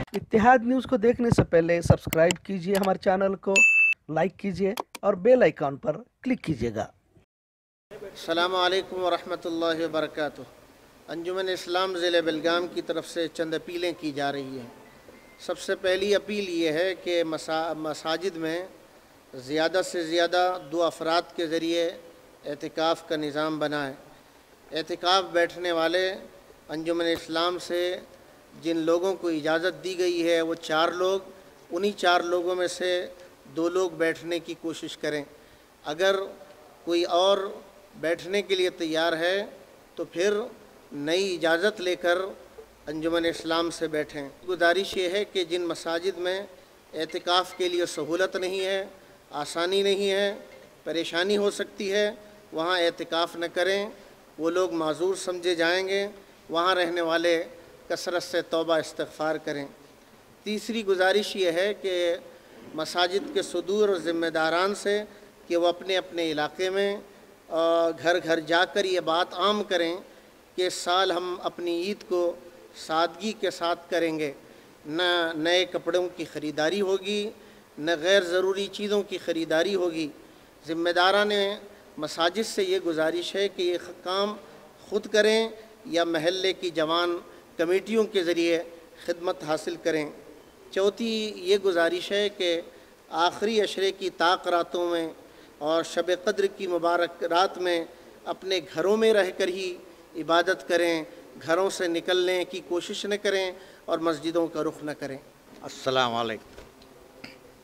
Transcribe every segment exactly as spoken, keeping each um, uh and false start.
इत्तेहाद news को देखने से पहले सब्सक्राइब कीजिए हमारे चैनल को, लाइक कीजिए और बेल आइकॉन पर क्लिक कीजिएगा। अस्सलामु अलैकुम वरहमतुल्लाहि वबरकातुहू। अंजुमन इस्लाम ज़िले बेलगाम की तरफ से चंद अपीलें की जा रही हैं। सबसे पहली अपील ये है कि मसा मसाजिद में ज़्यादा से ज़्यादा दो अफराद के ज़रिए एतिकाफ़ का निज़ाम बनाएं। एतिकाफ़ बैठने वाले अंजुमन इस्लाम से जिन लोगों को इजाज़त दी गई है वो चार लोग, उन्हीं चार लोगों में से दो लोग बैठने की कोशिश करें। अगर कोई और बैठने के लिए तैयार है तो फिर नई इजाज़त लेकर अंजुमन इस्लाम से बैठें। गुजारिश ये है कि जिन मसाजिद में एतिकाफ़ के लिए सहूलत नहीं है, आसानी नहीं है, परेशानी हो सकती है, वहाँ एतिकाफ़ न करें, वो लोग माज़ूर समझे जाएंगे। वहाँ रहने वाले कसरत से तौबा इस्तिग़फ़ार करें। तीसरी गुजारिश ये है कि मसाजिद के सदूर और ज़िम्मेदारान से कि वो अपने अपने इलाक़े में घर घर जाकर ये बात आम करें कि इस साल हम अपनी ईद को सादगी के साथ करेंगे। न नए कपड़ों की ख़रीदारी होगी, न गैर ज़रूरी चीज़ों की ख़रीदारी होगी। ज़िम्मेदारान मसाजिद से ये गुजारिश है कि ये काम ख़ुद करें या महल्ले की जवान कमेटियों के ज़रिए खिदमत हासिल करें। चौथी ये गुजारिश है कि आखिरी अशरे की ताक रातों में और शब क़द्र की मुबारक रात में अपने घरों में रह कर ही इबादत करें, घरों से निकलने की कोशिश न करें और मस्जिदों का रुख न करें। अस्सलाम वालेकुम।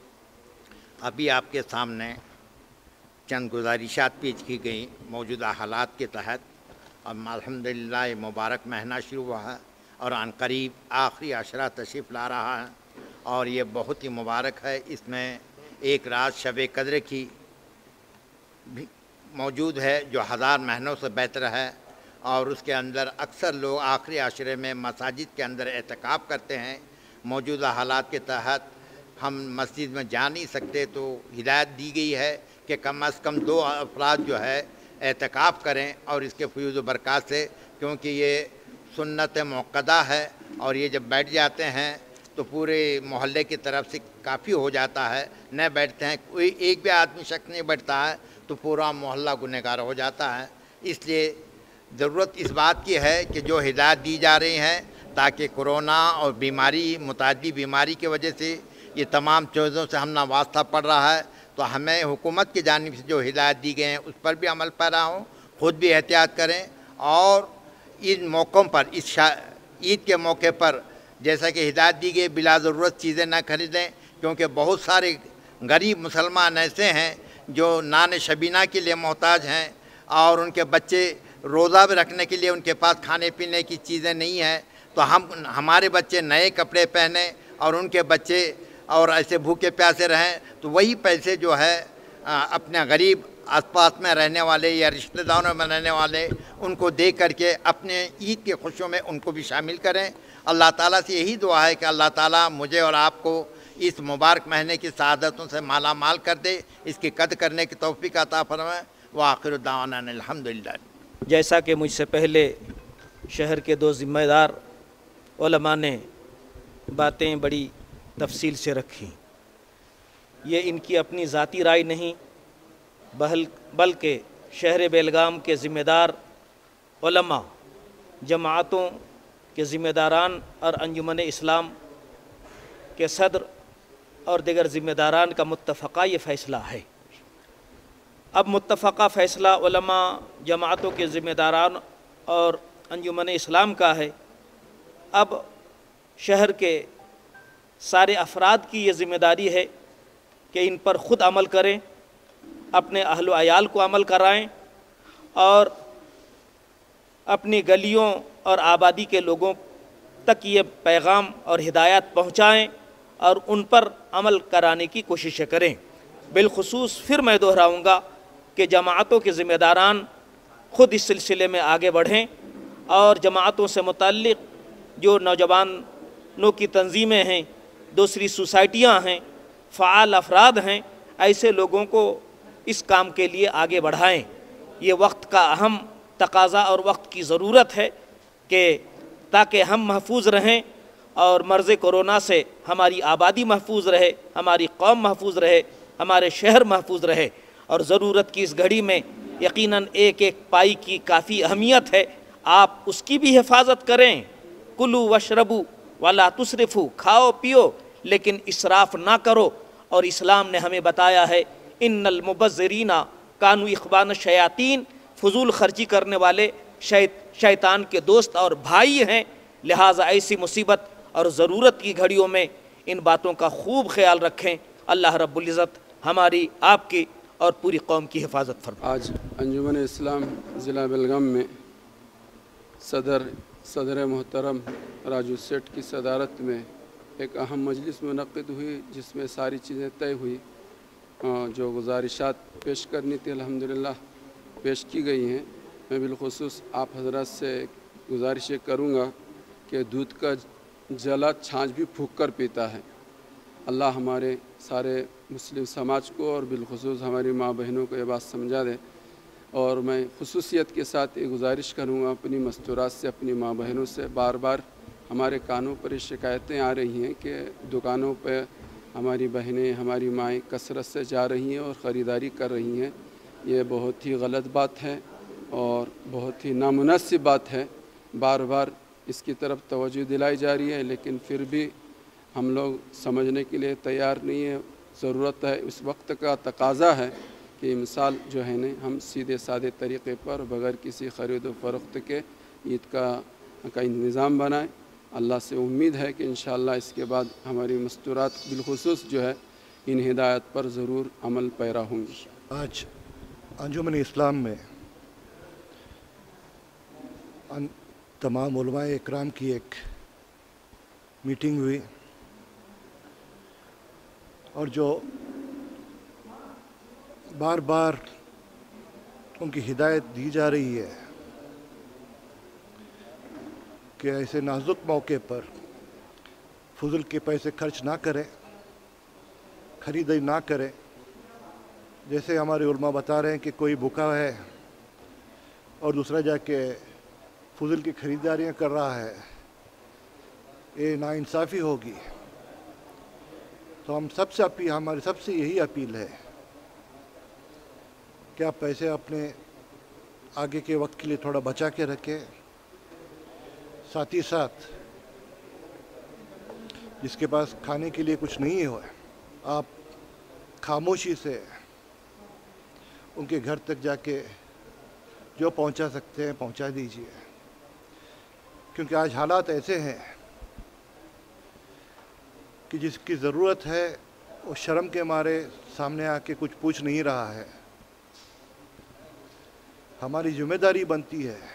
अभी आपके सामने चंद गुजारिशात पेश की गई मौजूदा हालात के तहत। अब अल्हम्दुलिल्लाह मुबारक महीना शुरू हुआ है और अनकरीब आखिरी अशरा तशरीफ़ ला रहा है और ये बहुत ही मुबारक है। इसमें एक रात शब क़द्र की भी मौजूद है जो हज़ार महीनों से बेहतर है और उसके अंदर अक्सर लोग आखिरी अशरे में मसाजिद के अंदर एतिकाफ़ करते हैं। मौजूदा हालात के तहत हम मस्जिद में जा नहीं सकते तो हिदायत दी गई है कि कम अज़ कम दो अफराद जो है एतिकाफ़ करें और इसके फ़यूज़ व बरक़ात से, क्योंकि ये सुन्नत मुअक्कदा है और ये जब बैठ जाते हैं तो पूरे मोहल्ले की तरफ से काफ़ी हो जाता है। न बैठते हैं, कोई एक भी आदमी शख्स नहीं बैठता है तो पूरा मोहल्ला गुनहगार हो जाता है। इसलिए ज़रूरत इस बात की है कि जो हिदायत दी जा रही हैं ताकि कोरोना और बीमारी मुतादी बीमारी की वजह से ये तमाम चीज़ों से हम ना वास्ता पड़ रहा है, तो हमें हुकूमत की जानिब से जो हिदायत दी गई हैं उस पर भी अमल पैरा हों, ख़ुद भी एहतियात करें और इन मौक़ों पर, इस ईद के मौके पर जैसा कि हिदायत दी गई बिला ज़रूरत चीज़ें ना खरीदें, क्योंकि बहुत सारे गरीब मुसलमान ऐसे हैं जो नान शबीना के लिए मोहताज हैं और उनके बच्चे रोज़ा भी रखने के लिए उनके पास खाने पीने की चीज़ें नहीं हैं। तो हम हमारे बच्चे नए कपड़े पहने और उनके बच्चे और ऐसे भूखे प्यासे रहें, तो वही पैसे जो है अपने गरीब आसपास में रहने वाले या रिश्तेदारों में रहने वाले उनको दे करके अपने ईद की खुशियों में उनको भी शामिल करें। अल्लाह ताला से यही दुआ है कि अल्लाह ताला मुझे और आपको इस मुबारक महीने की सआदतों से माला माल कर दे, इसकी कद्र करने की तौफीक अता फरमाए। व आखिर दावाना अल्हम्दुलिल्लाह। जैसा कि मुझसे पहले शहर के दो ज़िम्मेदार उलमा ने बातें बड़ी तफसील से रखी, ये इनकी अपनी ज़ाती राय नहीं बहल बल्कि शहर बेलगाम के ज़िम्मेदार उलमा, जमातों के ज़िम्मेदारान और अंजुमन इस्लाम के सदर और दिगर ज़िम्मेदारान का मुत्तफ़क़ा ये फ़ैसला है। अब मुत्तफ़क़ा फ़ैसला उलमा, जमातों के ज़िम्मेदारान और अंजुमन इस्लाम का है। अब शहर के सारे अफराद की ये ज़िम्मेदारी है कि इन पर ख़ुद अमल करें, अपने अहल व अयाल को अमल कराएं और अपनी गलियों और आबादी के लोगों तक ये पैगाम और हिदायत पहुँचाएँ और उन पर अमल कराने की कोशिशें करें। बिलखुसूस फिर मैं दोहराऊँगा कि जमातों के ज़िम्मेदारान ख़ुद इस सिलसिले में आगे बढ़ें और जमातों से मुतल्लिक़ जो नौजवानों की तंजीमें हैं, दूसरी सोसाइटियाँ हैं, फ़आल अफराद हैं, ऐसे लोगों को इस काम के लिए आगे बढ़ाएं। ये वक्त का अहम तकाज़ा और वक्त की ज़रूरत है कि ताकि हम महफूज रहें اور مرض کورونا سے ہماری آبادی محفوظ رہے، ہماری قوم محفوظ رہے، ہمارے شہر محفوظ رہے۔ اور ضرورت کی اس گھڑی میں یقیناً ایک ایک پائی کی کافی اہمیت ہے، آپ اس کی بھی حفاظت کریں۔ کلو وشربو ولا تسرفو، کھاؤ پیو لیکن اسراف نہ کرو۔ اور اسلام نے ہمیں بتایا ہے ان المبذرین کانوا اخوان الشیاطین، فضول خرچی کرنے والے شیطان کے دوست اور بھائی ہیں، لہٰذا ایسی مصیبت اور ضرورت کی گھڑیوں میں ان باتوں کا خوب خیال رکھیں۔ اللہ رب العزت ہماری، آپ کی اور پوری قوم کی حفاظت فرمائے۔ آج انجمن اسلام ضلع بیلگام میں صدر صدر محترم راجو سیٹھ کی صدارت میں ایک اہم مجلس منعقد ہوئی، جس میں ساری چیزیں طے ہوئی۔ جو گزارشات پیش کرنی تھی الحمدللہ پیش کی گئی ہیں۔ میں بالخصوص آپ حضرات سے گزارش کروں گا کہ دودھ کا جلا چھاچھ بھی پھونک کر پیتا ہے۔ اللہ ہمارے سارے مسلم سماج کو اور بالخصوص ہماری ماں بہنوں کو یہ بات سمجھا دے۔ اور میں خصوصیت کے ساتھ یہ گزارش کروں گا اپنی مستورات سے، اپنی ماں بہنوں سے، بار بار ہمارے کانوں پر یہ شکایتیں آ رہی ہیں کہ دکانوں پہ ہماری بہنیں، ہماری مائیں کثرت سے جا رہی ہیں اور خریداری کر رہی ہیں۔ یہ بہت ہی غلط بات ہے اور بہت ہی نامناسب بات ہے۔ بار بار اس کی طرف توجہ دلائی جا رہی ہے، لیکن پھر بھی ہم لوگ سمجھنے کے لیے تیار نہیں ہے۔ ضرورت ہے، اس وقت کا تقاضا ہے کہ مثال جو ہے نا ہم سیدھے سادے طریقے پر بغیر کسی خرید و فروخت کے عید کا کا نظام بنائیں۔ اللہ سے امید ہے کہ انشاءاللہ اس کے بعد ہماری مستورات بالخصوص جو ہے ان ہدایت پر ضرور عمل پیرا ہوں گی۔ آج انجمن اسلام میں تمام علماء اکرام کی ایک میٹنگ ہوئی، اور جو بار بار ان کی ہدایت دی جا رہی ہے کہ ایسے نازک موقع پر فضول کے پیسے خرچ نہ کریں، خریداری نہ کریں۔ جیسے ہمارے علماء بتا رہے ہیں کہ کوئی بھوکا ہے اور دوسرا جا کے فضول کی خریداریاں کر رہا ہے، یہ ناانصافی ہوگی۔ تو ہم سب سے اپیل ہماری سب سے یہی اپیل ہے کہ آپ پیسے اپنے آگے کے وقت کے لیے تھوڑا بچا کے رکھیں۔ ساتھ ہی ساتھ جس کے پاس کھانے کے لیے کچھ نہیں ہو، آپ خاموشی سے ان کے گھر تک جا کے جو پہنچا سکتے ہیں پہنچا دیجیے، کیونکہ آج حالات ایسے ہیں کہ جس کی ضرورت ہے وہ شرم کے مارے سامنے آ کے کچھ پوچھ نہیں رہا ہے۔ ہماری ذمہ داری بنتی ہے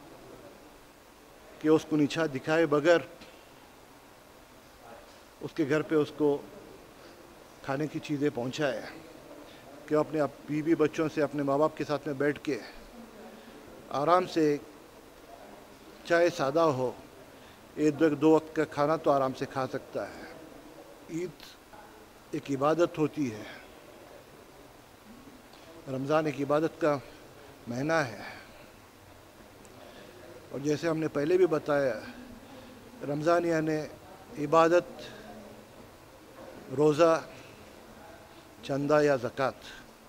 کہ اس کو نیچا دکھائے بغیر اس کے گھر پہ اس کو کھانے کی چیزیں پہنچائے، کہ اپنے بیوی بچوں سے، اپنے ماں باپ کے ساتھ میں بیٹھ کے آرام سے، چاہے سادہ ہو، ایک دو وقت کا کھانا تو آرام سے کھا سکتا ہے۔ عید ایک عبادت ہوتی ہے، رمضان ایک عبادت کا مہینہ ہے، اور جیسے ہم نے پہلے بھی بتایا رمضان یعنی عبادت، روزہ، چندہ یا زکوٰۃ۔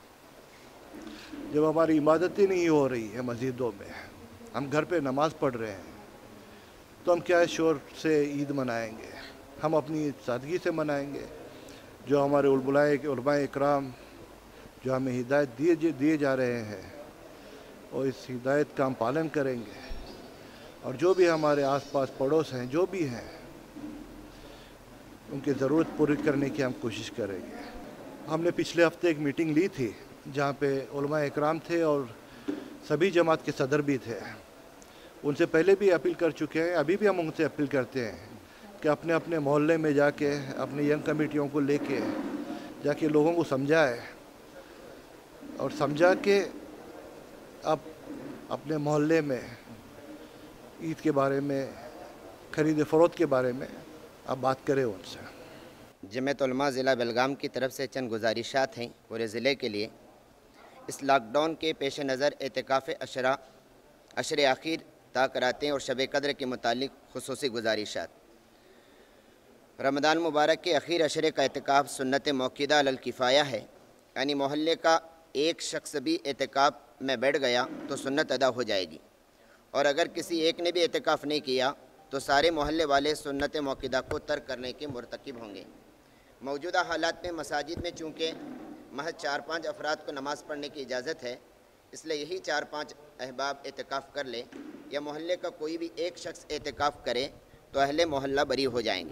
جب ہماری عبادت ہی نہیں ہو رہی ہے مسجدوں میں، ہم گھر پہ نماز پڑھ رہے ہیں، تو ہم کیا شور سے عید منائیں گے؟ ہم اپنی سادگی سے منائیں گے۔ جو ہمارے علماء علماء اکرام جو ہمیں ہدایت دیے دیے جا رہے ہیں، اور اس ہدایت کا ہم پالن کریں گے، اور جو بھی ہمارے آس پاس پڑوس ہیں، جو بھی ہیں، ان کی ضرورت پوری کرنے کی ہم کوشش کریں گے۔ ہم نے پچھلے ہفتے ایک میٹنگ لی تھی جہاں پہ علماء اکرام تھے اور سبھی جماعت کے صدر بھی تھے۔ ان سے پہلے بھی اپیل کر چکے ہیں، ابھی بھی ہم ان سے اپیل کرتے ہیں کہ اپنے اپنے محلے میں جا کے اپنے ینگ کمیٹیوں کو لے کے جا کے لوگوں کو سمجھائے، اور سمجھا کے اب اپنے محلے میں عید کے بارے میں، خرید فروخت کے بارے میں آپ بات کریں ان سے۔ جمعیت علماء ضلع بیلگام کی طرف سے چند گزارشات ہیں پورے ضلع کے لیے۔ اس لاک ڈاؤن کے پیش نظر اعتکاف عشرہ عشر اخیر تا کراتیں اور شب قدر کے متعلق خصوصی گزارشات۔ रमज़ान मुबारक के आखिर अशरे का एतिकाफ़ सुन्नत मौक़ूदा अलल किफ़ाया है, यानी मोहल्ले का एक शख्स भी एतिकाफ़ में बैठ गया तो सुन्नत अदा हो जाएगी, और अगर किसी एक ने भी एतिकाफ़ नहीं किया तो सारे मोहल्ले वाले सुन्नत मौक़ूदा को तर्क करने के मुर्तकिब होंगे। मौजूदा हालात में मसाजिद में चूँकि महज चार पाँच अफराद को नमाज़ पढ़ने की इजाज़त है, इसलिए यही चार पाँच अहबाब एतिकाफ़ कर ले या मोहल्ले का कोई भी एक शख्स एतिकाफ़ करे तो अहले मोहल्ला बरी हो जाएंगे।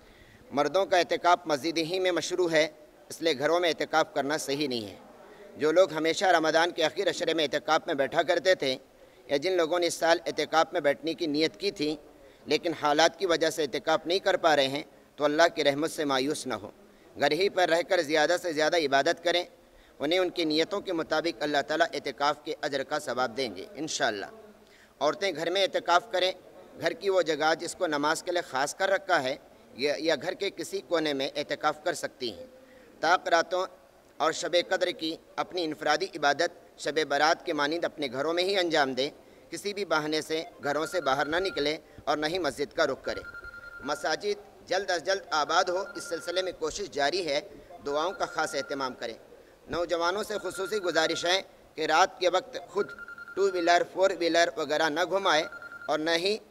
मर्दों का एतिकाफ़ मस्जिद ही में मशरू है, इसलिए घरों में एतिकाफ़ करना सही नहीं है। जो लोग हमेशा रमज़ान के आखिर अशरे में एतिकाफ़ में बैठा करते थे या जिन लोगों ने इस साल एतिकाफ़ में बैठने की नीयत की थी लेकिन हालात की वजह से एतिकाफ़ नहीं कर पा रहे हैं, तो अल्लाह की रहमत से मायूस न हो, घर ही पर रहकर ज़्यादा से ज़्यादा इबादत करें। उन्हें उनकी नीयतों के मुताबिक अल्लाह ताला एतिकाफ़ के अजर का सवाब देंगे इंशाअल्लाह। औरतें घर में एतिकाफ़ करें, घर की वो जगह जिसको नमाज के लिए ख़ास कर रखा है या, या घर के किसी कोने में एतिकाफ़ कर सकती हैं। ताक रातों और शब कद्र की अपनी इनफरादी इबादत शब बारात के मानिंद अपने घरों में ही अंजाम दें, किसी भी बहाने से घरों से बाहर ना निकले और न ही मस्जिद का रुख करें। मसाजिद जल्द अज जल्द आबाद हो, इस सिलसिले में कोशिश जारी है, दुआओं का ख़ास एहतमाम करें। नौजवानों से खुसूसी गुजारिश है कि रात के वक्त खुद टू व्हीलर फोर व्हीलर वगैरह न घुमाए और न ही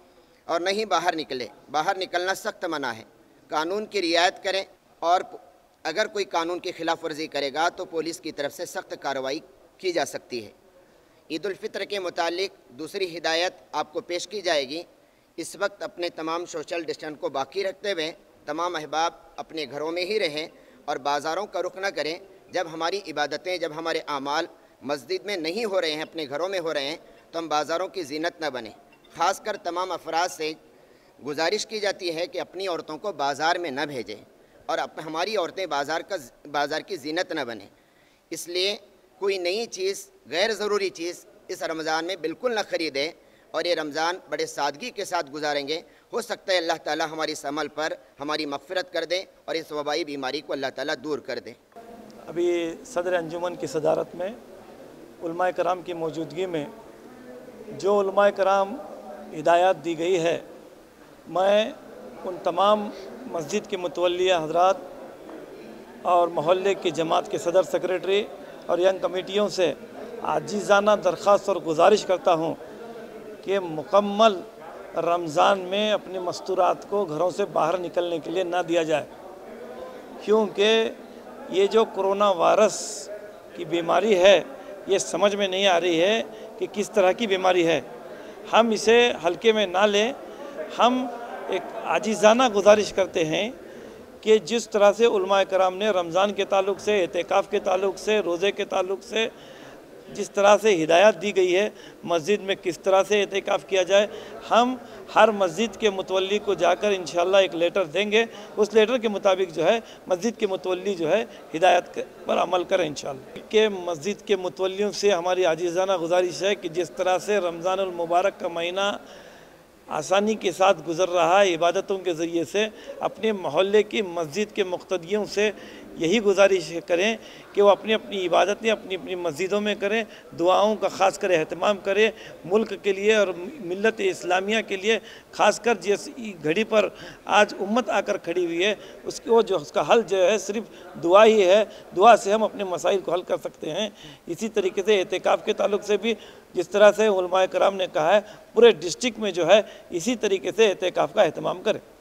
और न ही बाहर निकले। बाहर निकलना सख्त मना है। कानून की रियायत करें और अगर कोई कानून की खिलाफ वर्जी करेगा तो पुलिस की तरफ से सख्त कार्रवाई की जा सकती है। ईद उल फित्र के मुतालिक दूसरी हिदायत आपको पेश की जाएगी। इस वक्त अपने तमाम सोशल डिस्टेंस को बाकी रखते हुए तमाम अहबाब अपने घरों में ही रहें और बाज़ारों का रुख न करें। जब हमारी इबादतें, जब हमारे आमाल मस्जिद में नहीं हो रहे हैं, अपने घरों में हो रहे हैं, तो हम बाज़ारों की जीनत न बने। ख़ासकर तमाम अफराद से गुजारिश की जाती है कि अपनी औरतों को बाज़ार में न भेजें और अप हमारी औरतें बाज़ार का बाज़ार की जीनत न बने। इसलिए कोई नई चीज़, गैर ज़रूरी चीज़ इस रमज़ान में बिल्कुल न ख़रीदें और ये रमज़ान बड़े सादगी के साथ गुजारेंगे। हो सकता है अल्लाह ताला हमारी इस अमल पर हमारी मग़फ़िरत कर दे और इस वबाई बीमारी को अल्लाह ताला दूर कर दे। अभी सदर अंजुमन की सदारत में उलमाए कराम की मौजूदगी में जो उलमाए कराम हिदायत दी गई है, मैं उन तमाम मस्जिद के मुतवल्लिया हज़रात और मोहल्ले की जमात के सदर सेक्रेटरी और यंग कमेटियों से आजीज़ाना दरख्वास्त और गुजारिश करता हूँ कि मुकम्मल रमज़ान में अपनी मस्तूरात को घरों से बाहर निकलने के लिए ना दिया जाए, क्योंकि ये जो कोरोना वायरस की बीमारी है ये समझ में नहीं आ रही है कि किस तरह की बीमारी है। हम इसे हल्के में ना लें। हम एक आजीज़ाना गुजारिश करते हैं कि जिस तरह से उलमाए कराम ने रमज़ान के ताल्लुक़ से, एतिकाफ़ के ताल्लुक़ से, रोज़े के ताल्लुक़ से जिस तरह से हिदायत दी गई है मस्जिद में किस तरह से एतिकाफ़ किया जाए, हम हर मस्जिद के मुतवल्ली को जाकर इंशाअल्लाह एक लेटर देंगे। उस लेटर के मुताबिक जो है मस्जिद के मुतवल्ली जो है हिदायत पर अमल करें इंशाअल्लाह। के मस्जिद के मुतवल्लियों से हमारी आजीज़ाना गुजारिश है कि जिस तरह से रमज़ानुल मुबारक का महीना आसानी के साथ गुज़र रहा है इबादतों के ज़रिए से, अपने मोहल्ले की मस्जिद के मुक़्तदियों से यही गुजारिश करें कि वो अपनी अपनी इबादतें अपनी अपनी मस्जिदों में करें, दुआओं का ख़ास कर अहतमाम करें मुल्क के लिए और मिल्लत इस्लामिया के लिए। ख़ास कर जिस घड़ी पर आज उम्मत आकर खड़ी हुई है उसकी वो जो उसका हल जो है सिर्फ दुआ ही है। दुआ से हम अपने मसाइल को हल कर सकते हैं। इसी तरीके से एतिकाफ़ के ताल्लुक़ से भी जिस तरह से उलमाए कराम ने कहा है पूरे डिस्ट्रिक्ट में जो है इसी तरीके से एतिकाफ़ का अहतमाम करें।